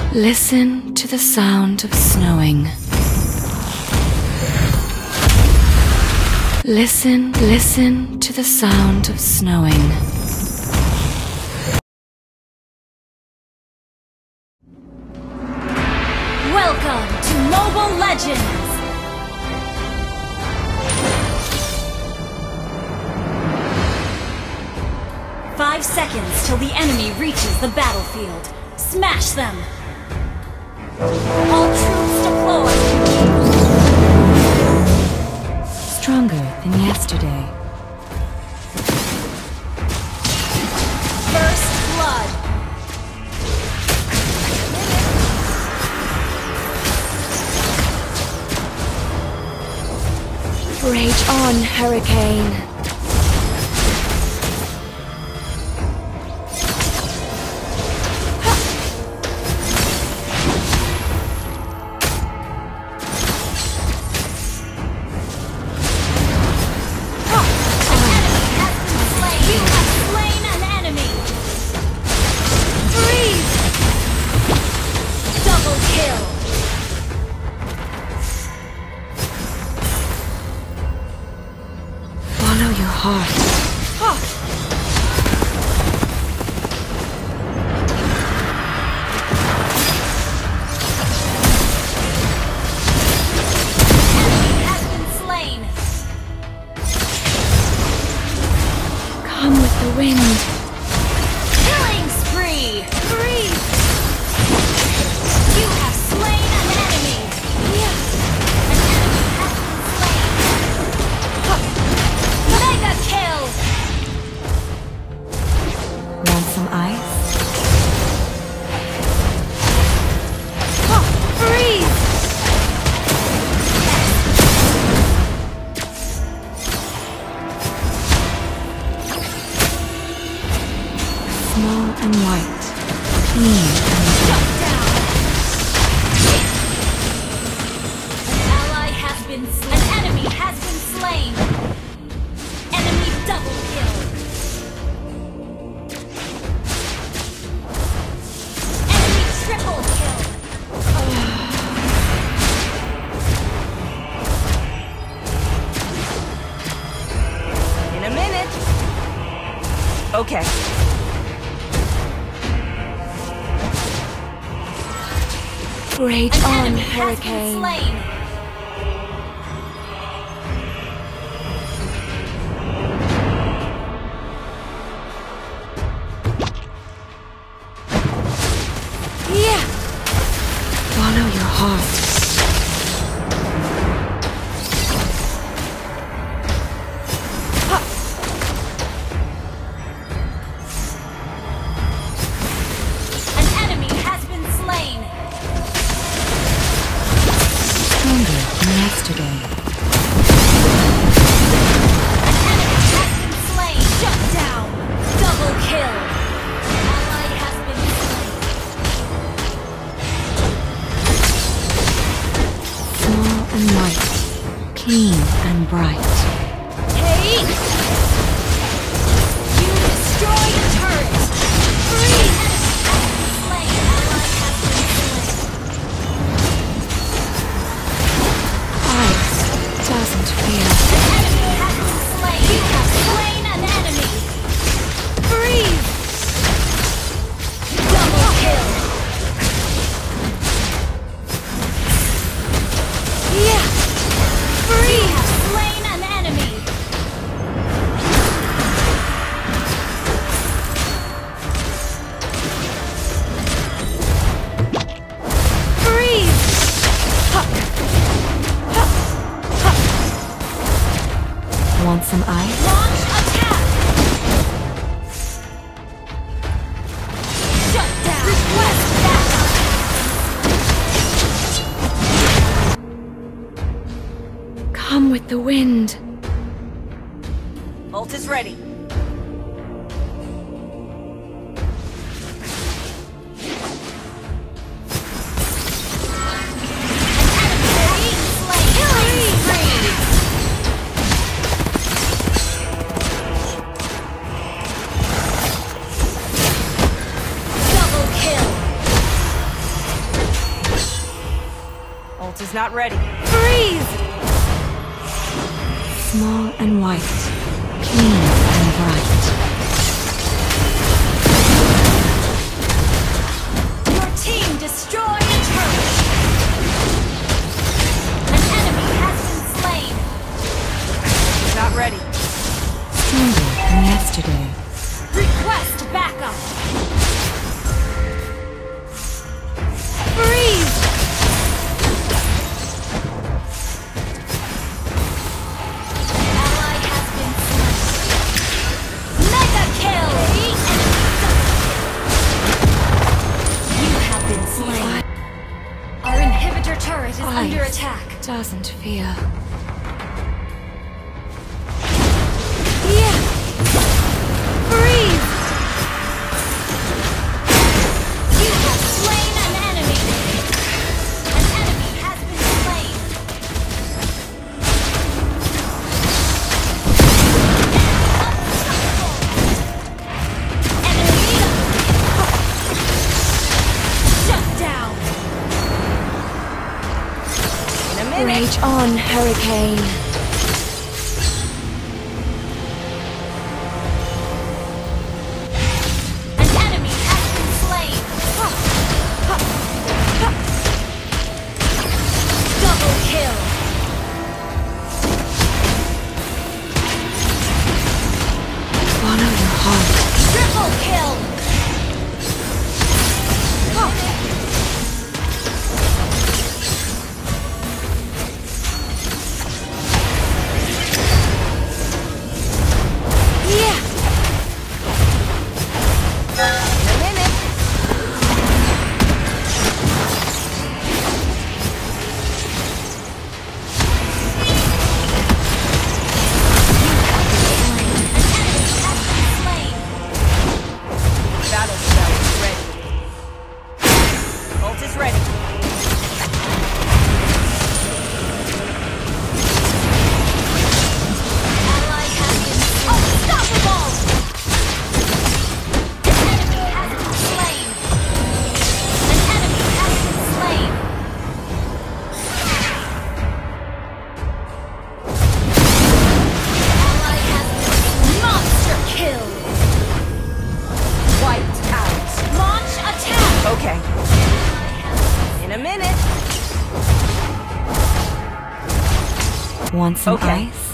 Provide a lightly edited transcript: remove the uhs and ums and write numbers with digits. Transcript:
Listen to the sound of snowing. Listen to the sound of snowing. Welcome to Mobile Legends! 5 seconds till the enemy reaches the battlefield. Smash them! All troops deployed! Stronger than yesterday. First blood! Rage on, Hurricane. Follow your heart. Enemy has been slain. Come with the wind. Killing spree! Freeze! You have slain an enemy. Yes. An enemy has been slain. Mega kill! Want some ice? Freeze! Small and white. Clean and Shut down! An ally has been slain. An enemy has been slain. Enemy double kill. Enemy triple kill. In a minute. Okay. Rage An on, enemy has been Hurricane. slain. Yeah. Follow your heart. An enemy has been slain. Stronger than yesterday. An enemy has been slain. Shut down. Double kill. Ally has been slain. Small and white. Clean and bright. Hey! You destroyed a turret. Free. Enemy has been slain. Ally has been slain. Ice doesn't feel. An enemy has been slain. You have slain an enemy. Freeze! Double kill. Yeah. Free! You have slain an enemy. Freeze! Want some ice? Launch attack! Shut down! Request backup! Come with the wind. Ult is ready. Double kill! He's not ready. Freeze! Small and white, clean and bright. Your team destroyed a turret! An enemy has been slain! He's not ready. Stronger than yesterday. Request backup! Freeze! Ally has been slain. Mega kill! You have been slain. Our inhibitor turret is under attack. Doesn't fear. Yeah! Freeze! You have slain an enemy! An enemy has been slain! Enemy! Shut down! In a minute. Rage on, Hurricane. An enemy has been slain! Double kill! Follow your heart. Triple kill! Yeah! In a minute. Battle spell is ready. Ult is ready. Ally has been unstoppable! An enemy has been slain! An enemy has been slain! Ally has been monster kill! Wiped out. Launch attack! Okay. Ally has In a minute. Want some Okay. ice?